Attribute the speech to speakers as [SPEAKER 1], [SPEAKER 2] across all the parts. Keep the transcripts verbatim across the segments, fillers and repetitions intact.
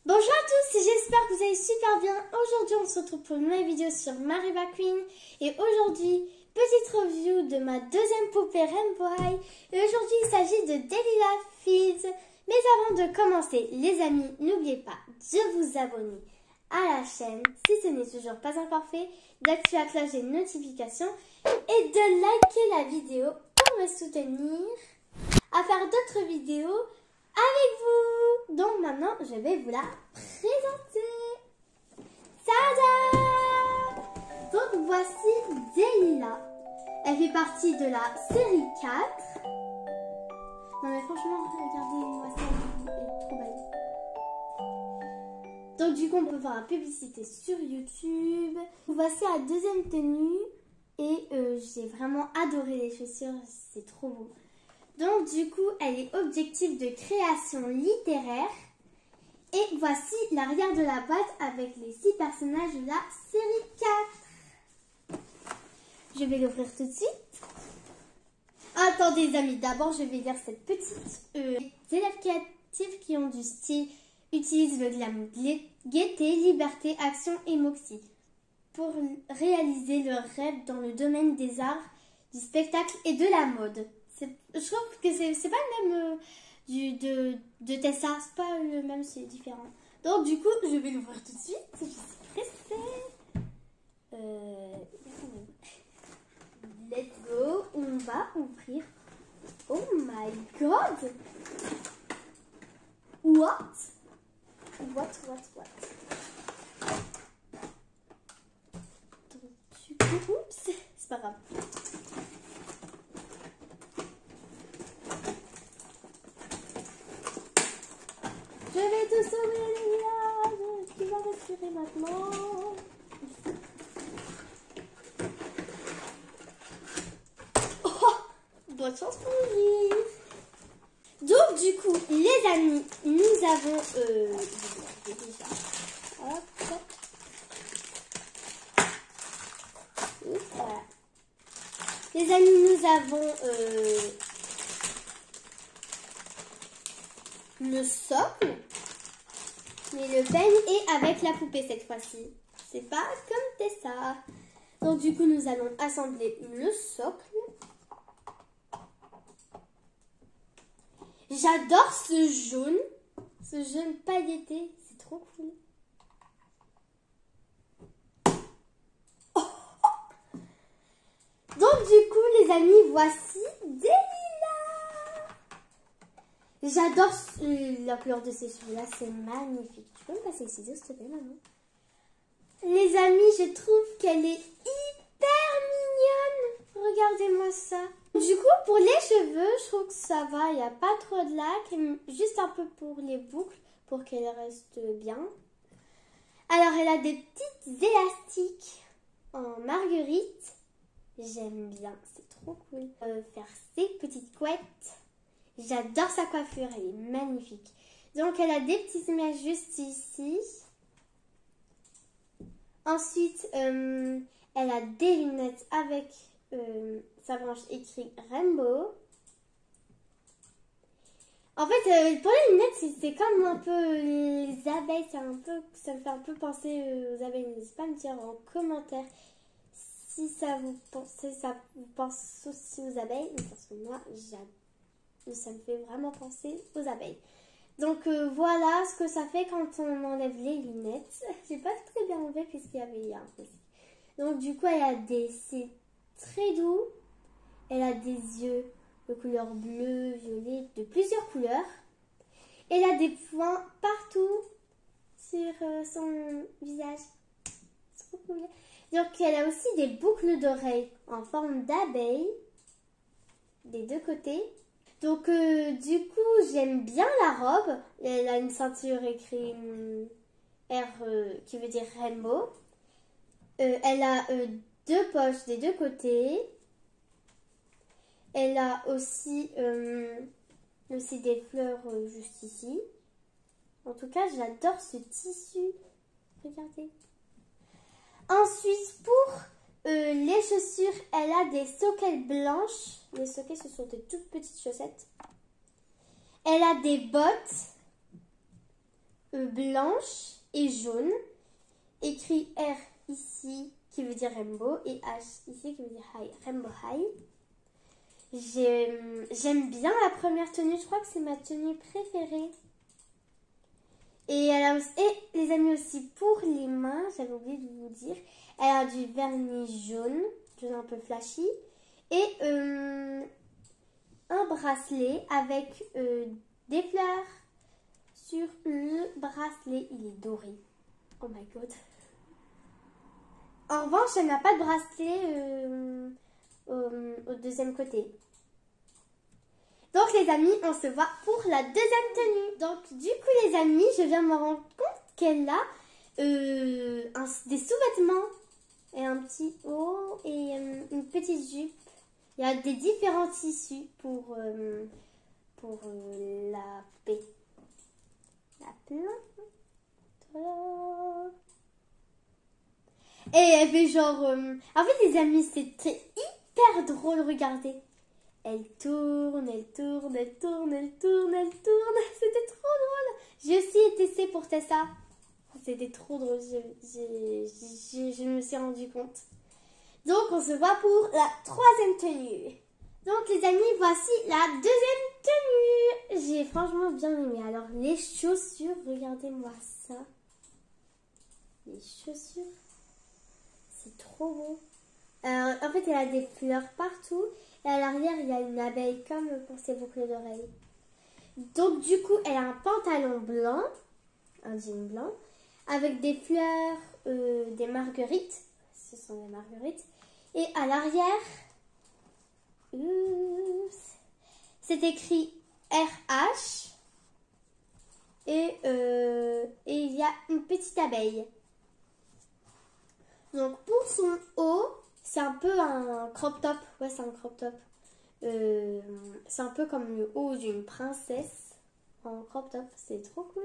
[SPEAKER 1] Bonjour à tous, j'espère que vous allez super bien. Aujourd'hui on se retrouve pour une nouvelle vidéo sur Mary McQueen. Et aujourd'hui, petite review de ma deuxième poupée Rainbow. Et aujourd'hui il s'agit de Delilah Fields. Mais avant de commencer, les amis, n'oubliez pas de vous abonner à la chaîne si ce n'est toujours pas encore fait, d'activer la cloche des notifications et de liker la vidéo pour me soutenir à faire d'autres vidéos avec vous. Donc maintenant, je vais vous la présenter. Tada! Donc voici Delilah. Elle fait partie de la série quatre. Non mais franchement, regardez-moi ça, elle est trop belle. Donc du coup, on peut voir la publicité sur YouTube. Voici la deuxième tenue. Et euh, j'ai vraiment adoré les chaussures, c'est trop beau. Donc du coup, elle est objectif de création littéraire. Et voici l'arrière de la boîte avec les six personnages de la série quatre. Je vais l'ouvrir tout de suite. Attendez les amis, d'abord je vais lire cette petite. Euh, les élèves créatifs qui ont du style utilisent le glam, gaieté, liberté, action et moxie pour réaliser leurs rêves dans le domaine des arts, du spectacle et de la mode. Je trouve que c'est pas le même euh, du, de, de Tessa, c'est pas le même, c'est différent. Donc du coup, je vais l'ouvrir tout de suite. Je suis pressée. Euh, let's go. On va ouvrir. Oh my god. What? What, what, what? Donc du coup, oups, c'est pas grave. Je vais te sauver les liages. Tu vas respirer maintenant. Oh, bonne chance pour lui. Donc du coup, les amis, nous avons... Euh, déjà. Hop. Voilà. Les amis, nous avons... Euh, le socle, mais le pen est avec la poupée cette fois-ci. C'est pas comme Tessa. Donc du coup, nous allons assembler le socle. J'adore ce jaune, ce jaune pailleté, c'est trop cool. Oh. Donc du coup, les amis, voici des J'adore la couleur de ces cheveux-là, c'est magnifique. Tu peux me passer le ciseau, s'il te plaît, maman? Les amis, je trouve qu'elle est hyper mignonne. Regardez-moi ça. Du coup, pour les cheveux, je trouve que ça va. Il n'y a pas trop de lac, juste un peu pour les boucles, pour qu'elles restent bien. Alors, elle a des petites élastiques en marguerite. J'aime bien, c'est trop cool. Euh, faire ses petites couettes. J'adore sa coiffure, elle est magnifique. Donc, elle a des petites mèches juste ici. Ensuite, euh, elle a des lunettes avec euh, sa branche écrit Rainbow. En fait, euh, pour les lunettes, c'est comme un peu les abeilles. C'est un peu, ça me fait un peu penser aux abeilles. N'hésitez pas à me dire en commentaire si ça vous pense, ça vous pense aussi aux abeilles. Parce que moi, j'adore. Ça me fait vraiment penser aux abeilles. Donc euh, voilà ce que ça fait quand on enlève les lunettes. J'ai pas très bien enlevé puisqu'il y avait un peu. Donc du coup elle a des... C'est très doux. Elle a des yeux de couleur bleu, violet, de plusieurs couleurs. Elle a des points partout sur euh, son visage. C'est trop cool. Donc elle a aussi des boucles d'oreilles en forme d'abeille des deux côtés. Donc, euh, du coup, j'aime bien la robe. Elle a une ceinture écrite R euh, qui veut dire Rainbow. Euh, elle a euh, deux poches des deux côtés. Elle a aussi, euh, aussi des fleurs euh, juste ici. En tout cas, j'adore ce tissu. Regardez. Ensuite, pour Euh, les chaussures, elle a des soquettes blanches. Les soquets, ce sont des toutes petites chaussettes. Elle a des bottes euh, blanche et jaune. Écrit R ici qui veut dire rainbow et H ici qui veut dire high, rainbow high. J'aime bien la première tenue, je crois que c'est ma tenue préférée. Et, elle a aussi, et les amis aussi pour les mains, j'avais oublié de vous dire, elle a du vernis jaune, jaune un peu flashy, et euh, un bracelet avec euh, des fleurs sur le bracelet, il est doré. Oh my god. En revanche, elle n'a pas de bracelet euh, au, au deuxième côté. Donc les amis, on se voit pour la deuxième tenue. Donc du coup les amis, je viens de me rendre compte qu'elle a euh, un, des sous-vêtements et un petit haut et euh, une petite jupe. Il y a des différents tissus pour, euh, pour euh, la poupée. La plein. Et elle fait genre... Euh... En fait les amis, c'est hyper drôle, regardez. Elle tourne, elle tourne, elle tourne, elle tourne, elle tourne. C'était trop drôle. J'ai aussi été C pour Tessa. C'était trop drôle. Je, je, je, je me suis rendu compte. Donc, on se voit pour la troisième tenue. Donc, les amis, voici la deuxième tenue. J'ai franchement bien aimé. Alors, les chaussures, regardez-moi ça. Les chaussures, c'est trop beau. Euh, en fait, elle a des fleurs partout. Et à l'arrière, il y a une abeille comme pour ses boucles d'oreilles. Donc, du coup, elle a un pantalon blanc, un jean blanc, avec des fleurs, euh, des marguerites. Ce sont des marguerites. Et à l'arrière, euh, c'est écrit R H. Et, euh, et il y a une petite abeille. Donc, pour son haut, c'est un peu un crop top. Ouais, c'est un crop top. Euh, c'est un peu comme le haut d'une princesse en crop top. C'est trop cool.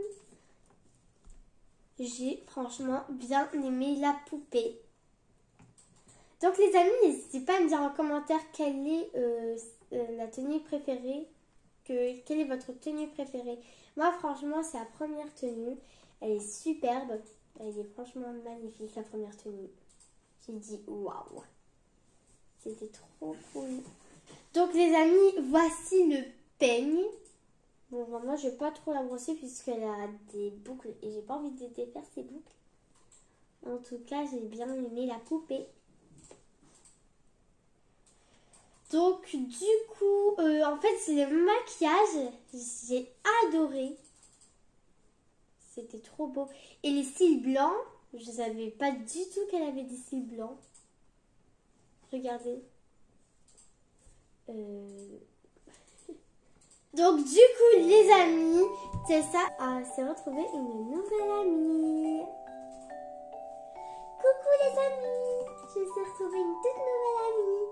[SPEAKER 1] J'ai franchement bien aimé la poupée. Donc les amis, n'hésitez pas à me dire en commentaire quelle est euh, la tenue préférée. Que, quelle est votre tenue préférée. Moi, franchement, c'est la première tenue. Elle est superbe. Elle est franchement magnifique, la première tenue. J'ai dit waouh. C'était trop cool. Donc les amis, voici le peigne. Bon, vraiment, je vais pas trop la brosser puisqu'elle a des boucles et j'ai pas envie de défaire ces boucles. En tout cas, j'ai bien aimé la poupée. Donc du coup, euh, en fait, c'est le maquillage. J'ai adoré. C'était trop beau. Et les cils blancs, je savais pas du tout qu'elle avait des cils blancs. Regardez. Euh... Donc du coup les amis, Tessa euh, s'est retrouvée une nouvelle amie. Coucou les amis, je me suis retrouvée une toute nouvelle amie.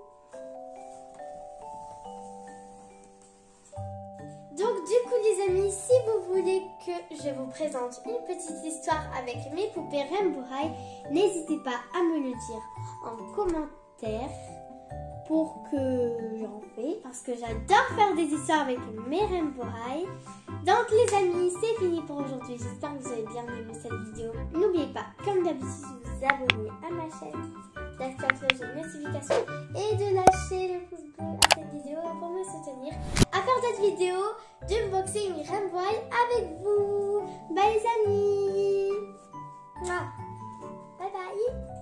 [SPEAKER 1] Donc du coup les amis, si vous voulez que je vous présente une petite histoire avec mes poupées Rainbow High, n'hésitez pas à me le dire en commentaire pour que j'en fais, parce que j'adore faire des histoires avec mes Rainbow High. Donc les amis, c'est fini pour aujourd'hui. J'espère que vous avez bien aimé cette vidéo. N'oubliez pas, comme d'habitude, de vous abonner à ma chaîne, d'activer la cloche de notification et de lâcher le pouce bleu à cette vidéo pour me soutenir à faire d'autres vidéos d'unboxing Rainbow High avec vous. Bye les amis. Bye bye.